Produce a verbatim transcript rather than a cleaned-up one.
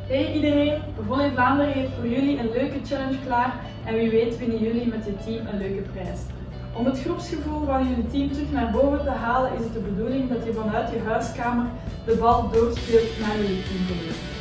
Hey iedereen, Volley Vlaanderen heeft voor jullie een leuke challenge klaar en wie weet winnen jullie met je team een leuke prijs. Om het groepsgevoel van jullie team terug naar boven te halen is het de bedoeling dat je vanuit je huiskamer de bal doorspeelt naar jullie teamgenoten.